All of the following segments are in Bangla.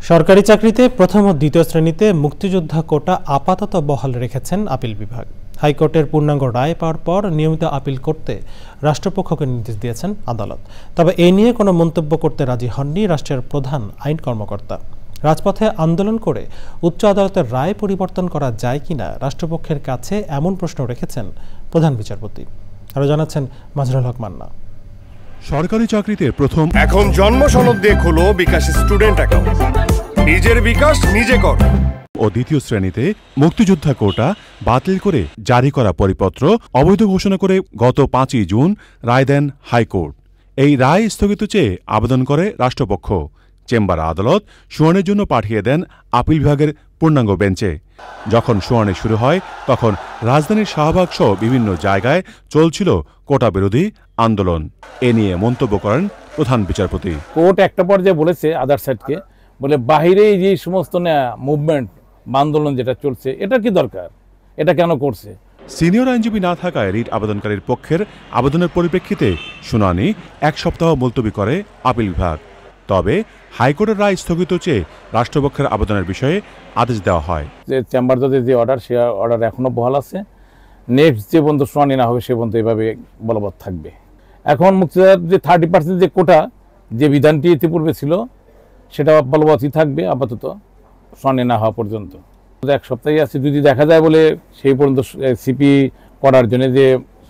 সরকারি চাকরিতে প্রথম ও দ্বিতীয় শ্রেণীতে মুক্তিযোদ্ধা কোটা আপাতত বহাল রেখেছেন আপিল বিভাগ। হাইকোর্টের পূর্ণাঙ্গ রায় পাওয়ার পর নিয়মিত আপিল করতে রাষ্ট্রপক্ষকে নির্দেশ দিয়েছেন আদালত। তবে এ নিয়ে কোনো মন্তব্য করতে রাজি হননি রাষ্ট্রের প্রধান আইন কর্মকর্তা। রাজপথে আন্দোলন করে উচ্চ আদালতের রায় পরিবর্তন করা যায় কিনা রাষ্ট্রপক্ষের কাছে এমন প্রশ্ন রেখেছেন প্রধান বিচারপতি। আরও জানাচ্ছেন মাজহারুল হক মান্না। সরকারি চাকরিতে প্রথম এখন জন্ম সনদ দিয়ে খোলো বিকাশ স্টুডেন্ট অ্যাকাউন্ট। নিজের বিকাশ নিজে কর। ও দ্বিতীয় শ্রেণীতে মুক্তিযোদ্ধা কোটা বাতিল করে জারি করা পরিপত্র অবৈধ ঘোষণা করে গত 5ই জুন রায় দেন হাইকোর্ট। এই রায় স্থগিত চেয়ে আবেদন করে রাষ্ট্রপক্ষ। চেম্বার আদালত শুনানির জন্য পাঠিয়ে দেন আপিল বিভাগের পূর্ণাঙ্গ বেঞ্চে। যখন শুনানি শুরু হয় তখন রাজধানীর শাহবাগ সহ বিভিন্ন জায়গায় চলছিল কোটা বিরোধী আন্দোলন। এ নিয়ে মন্তব্য করেন প্রধান বিচারপতি। কোর্ট একটা পর্যায়ে বলেছে আদার সাইডকে, বলে বাহিরে যে সমস্ত মুভমেন্ট বা আন্দোলন যেটা চলছে এটা কি দরকার, এটা কেন করছে। সিনিয়র আইনজীবী না থাকায় রিট আবেদনকারীর পক্ষের আবেদনের পরিপ্রেক্ষিতে শুনানি 1 সপ্তাহ মুলতবি করে আপিল বিভাগ। তবে হাইকোর্টের রায় স্থগিত চেয়ে রাষ্ট্রপক্ষের আবেদনের বিষয়ে আদেশ দেওয়া হয়। যে চেম্বার জজের যে অর্ডার, সে অর্ডার এখনো বহাল আছে। নেক্সট যে পর্যন্ত শুনানি না হবে সে পর্যন্ত এভাবে বলবৎ থাকবে। এখন মুক্তিযোদ্ধার যে 30% যে কোটা, যে বিধানটি ইতিপূর্বে ছিল সেটা বলবৎই থাকবে আপাতত শুনানি না হওয়া পর্যন্ত। 1 সপ্তাহে আছে, যদি দেখা যায় বলে সেই পর্যন্ত সিপি করার জন্য যে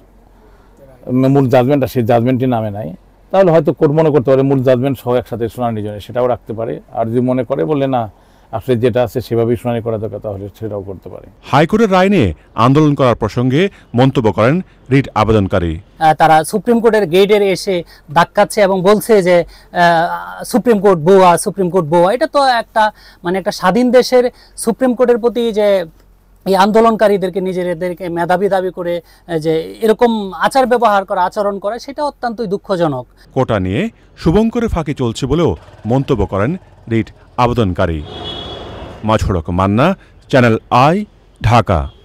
মূল জাজমেন্টটা, সেই জাজমেন্টটি নামে নাই, তাহলে হয়তো কোর্ট মনে করতে পারে মূল জাজমেন্ট সহ একসাথে শুনানির জন্য সেটাও রাখতে পারে। আর যদি মনে করে বলে না আসলে যেটা আছে সেভাবেই শুনানি করা দরকার, তাহলে সেটাও করতে পারে। হাইকোর্টের রায় নিয়ে আন্দোলন করার প্রসঙ্গে মন্তব্য করেন রিট আবেদনকারী। তারা সুপ্রিম কোর্টের গেটে এসে ধাক্কাচ্ছে এবং বলছে যে সুপ্রিম কোর্ট বোয়া, সুপ্রিম কোর্ট বোয়া। এটা তো একটা একটা স্বাধীন দেশের সুপ্রিম কোর্টের প্রতি যে এই আন্দোলনকারীদেরকে নিজেদেরকে মেধাবী দাবি করে যে এরকম আচার ব্যবহার করা, আচরণ করা, সেটা অত্যন্তই দুঃখজনক। কোটা নিয়ে শুভঙ্করের ফাঁকি চলছে বলেও মন্তব্য করেন রিট আবেদনকারী। Mazharul Haque Manna, channel i, Dhaka.